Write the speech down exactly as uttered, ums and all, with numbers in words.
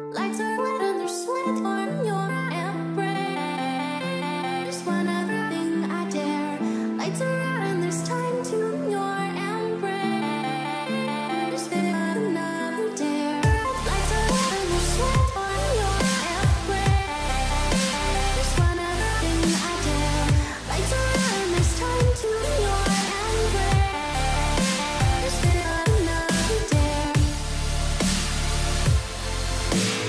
Lights are lit and there's sweat on your embrace. One other thing I dare. Lights are out and there's time to your embrace. Then another dare. Lights are lit and there's sweat on your embrace. One other thing I dare. Lights are out and there's time to your embrace. Then another dare.